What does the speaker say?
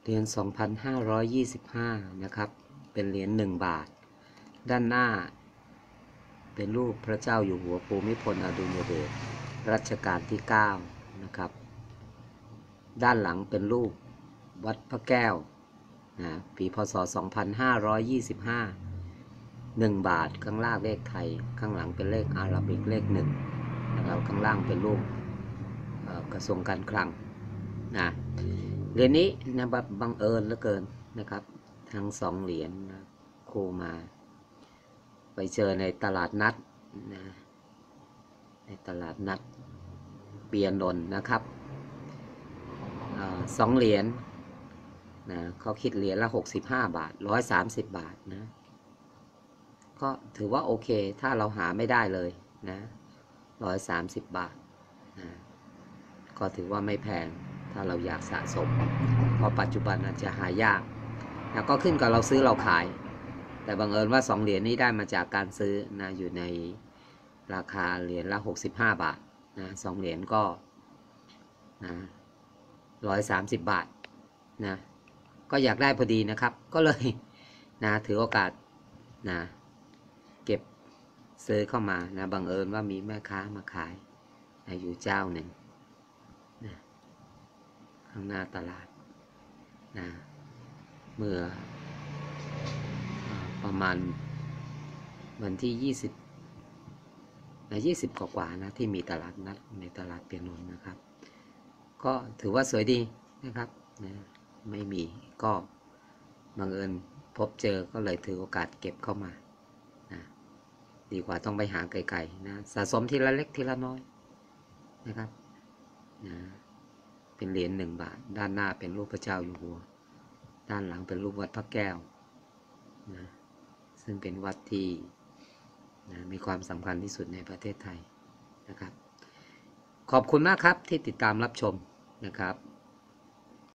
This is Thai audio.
เหรียญ 2,525 นะครับ เป็นเหรียญ1 บาท ด้านหน้าเป็นรูปพระเจ้าอยู่หัวภูมิพลอดุลยเดชรัชกาลที่ 9 นะครับ ด้านหลังเป็นรูปวัดพระแก้วนะปีพศ 2525 1 บาท ข้างล่างเลขไทย ข้างหลังเป็นเลขอาราบิกเลข1นะครับ ข้างล่างเป็นรูปกระทรวงการคลังนะเหรียญนี้นะบังเอิญเหลือเกินนะครับทั้ง2 เหรียญนะครูมาไปเจอในตลาดนัดนะในตลาดนัดเปียนนท์นะครับ2 เหรียญนะเขาคิดเหรียญละ65 บาท130 บาทนะก็ถือว่าโอเคถ้าเราหาไม่ได้เลยนะ130 บาทนะก็ถือว่าไม่แพงถ้าเราอยากสะสมเพราะปัจจุบันอาจจะหายากนะก็ขึ้นกับเราซื้อเราขายแต่บังเอิญว่า2 เหรียญนี้ได้มาจากการซื้อนะอยู่ในราคาเหรียญละ65 บาทนะ2 เหรียญก็นะ130 บาทนะก็อยากได้พอดีนะครับก็เลยนะถือโอกาสนะเก็บซื้อเข้ามานะบังเอิญว่ามีแม่ค้ามาขายนะอยู่เจ้าหนึ่งนะข้างหน้าตลาดนะเมื่อประมาณวันที่20นะ20 กว่านะที่มีตลาดนัดในตลาดเปียนนท์นะครับก็ถือว่าสวยดีนะครับนะไม่มีก็บังเอิญพบเจอก็เลยถือโอกาสเก็บเข้ามานะดีกว่าต้องไปหาไกลๆนะสะสมทีละเล็กทีละน้อยนะครับนะเป็นเหรียญ1 บาทด้านหน้าเป็นรูปพระเจ้าอยู่หัวด้านหลังเป็นรูปวัดพระแก้วนะซึ่งเป็นวัดที่นะมีความสำคัญที่สุดในประเทศไทยนะครับขอบคุณมากครับที่ติดตามรับชมนะครับ